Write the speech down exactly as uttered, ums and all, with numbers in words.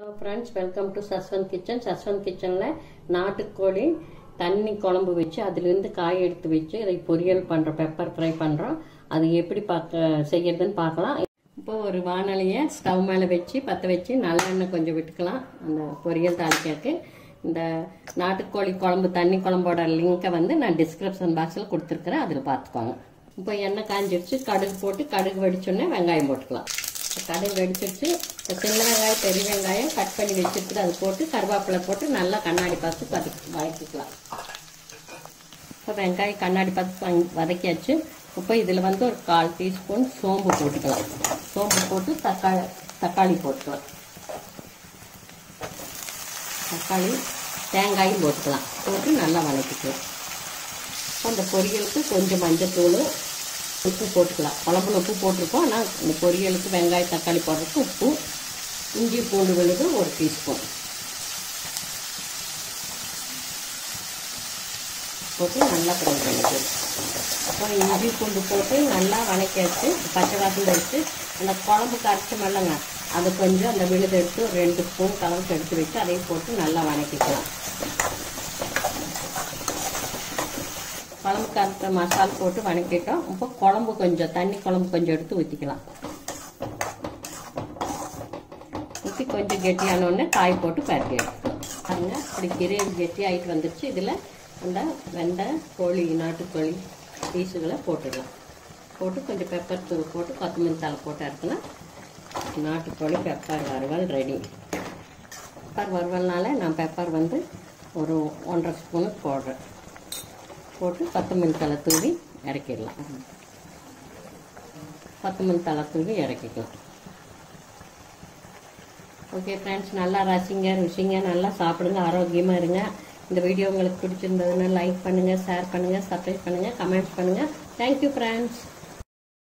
Hello friends, welcome to Saswan Kitchen. Saswan Kitchen la நாட்டுக்கோழி தண்ணி குழம்பு வச்சு அதில இருந்து காய் எடுத்து வச்சு இதை பொரியல் பண்றோம், பெப்பர் ஃப்ரை பண்றோம். அது எப்படி பார்க்க செய்யறதுன்னு பார்க்கலாம். இப்போ ஒரு வாணலியை ஸ்டவ் மேல வச்சு பத்த வச்சு நல்லெண்ணெய் கொஞ்சம் விட்டுக்கலாம். அந்த பொரியல் தாளிக்கிறதுக்கு இந்த நாட்டுக்கோழி குழம்பு தண்ணி குழம்போட லிங்கை வந்து நான் டிஸ்கிரிப்ஷன் பாக்ஸ்ல கொடுத்துருக்கேன், அதில் பார்த்துக்கோங்க. இப்போ எண்ணெய் காஞ்சிடுச்சு, கடுகு போட்டு கடுகு வெடிச்சோடனே வெங்காயம் போட்டுக்கலாம். கடுகு வெடிச்சிருச்சு, சின்ன வெங்காயம் பெரிய வெங்காயம் கட் பண்ணி வச்சுட்டு அது போட்டு கருவேப்பிலை போட்டு நல்லா கண்ணாடி பார்த்து வதக்கி வதக்கிக்கலாம். இப்போ வெங்காயம் கண்ணாடி பார்த்து வதக்கியாச்சு. இப்போ இதில் வந்து ஒரு கால் டீஸ்பூன் சோம்பு போட்டுக்கலாம். சோம்பு போட்டு தக்காளி தக்காளி போட்டுக்கலாம். தக்காளி தேங்காயும் போட்டுக்கலாம். போட்டு நல்லா வதக்கிக்கலாம். அந்த பொரியலுக்கு கொஞ்சம் மஞ்சத்தூள் உப்பு போட்டுக்கலாம். குழம்புல உப்பு போட்டிருக்கோம், ஆனால் இந்த பொரியலுக்கு வெங்காயம் தக்காளி போடுறதுக்கு உப்பு, இஞ்சி பூண்டு விழுது ஒரு டீஸ்பூன் போட்டு நல்லா ஃப்ரை பண்ணிக்கலாம். அப்புறம் இஞ்சி பூண்டு போட்டு நல்லா வதக்கியாச்சு. பச்சை வாசனை வச்சு அந்த குழம்புக்கு அரைச்சமல்லங்க, அது கொஞ்சம் அந்த விழுது எடுத்து ஒரு ரெண்டு ஸ்பூன் கலவுக்கு எடுத்து வச்சு அதையும் போட்டு நல்லா வதக்கிக்கலாம். குழம்புக்கு அரைச்ச மசாலா போட்டு வதக்கிட்டோம். இப்போ குழம்பு கொஞ்சம் தண்ணி குழம்பு கொஞ்சம் எடுத்து ஊற்றிக்கலாம். ஊற்றி கொஞ்சம் கெட்டியானோடனே காய் போட்டு பரட்டி எடுத்துக்கலாம். பாருங்க, அப்படி கிரேவி கெட்டி ஆகிட்டு வந்துடுச்சு. இதில் அந்த வெண்டை கோழி நாட்டுக்கோழி பீஸுகளை போட்டுடலாம். போட்டு கொஞ்சம் பெப்பர் தூள் போட்டு கொத்தமல்லி தலை போட்டு எடுத்துலாம். நாட்டுக்கோழி பெப்பர் வறுவல் ரெடி. பெப்பர் வறுவல்னால நான் பெப்பர் வந்து ஒரு ஒன்றரை ஸ்பூனு போடுறேன். போட்டு கொத்தமல்லி தலை தூவி இறக்கிடலாம். கொத்தமல்லி தலை தூவி இறக்கிக்கலாம். ஓகே ஃப்ரெண்ட்ஸ், நல்லா ரசிங்க, ருசிங்க, நல்லா சாப்பிடுங்க, ஆரோக்கியமாக இருங்க. இந்த வீடியோ உங்களுக்கு பிடிச்சிருந்ததுன்னா லைக் பண்ணுங்கள், ஷேர் பண்ணுங்கள், சப்ஸ்கிரைப் பண்ணுங்கள், கமெண்ட்ஸ் பண்ணுங்கள். Thank you friends.